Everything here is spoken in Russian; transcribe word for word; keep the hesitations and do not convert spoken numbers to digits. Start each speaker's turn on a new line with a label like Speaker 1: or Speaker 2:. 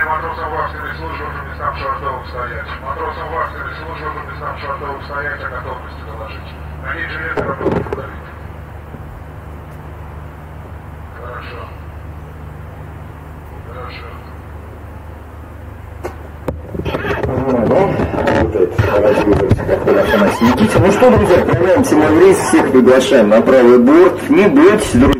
Speaker 1: матросам вахтенной службы по местам швартовых стоять. Матросам вахтенной службы по местам швартовых стоять о готовности доложить. На них жилеты готовы удалить. Хорошо. Хорошо.
Speaker 2: Ну что, друзья, отправляемся на рейс, всех приглашаем на правый борт. Не бойтесь, друзья.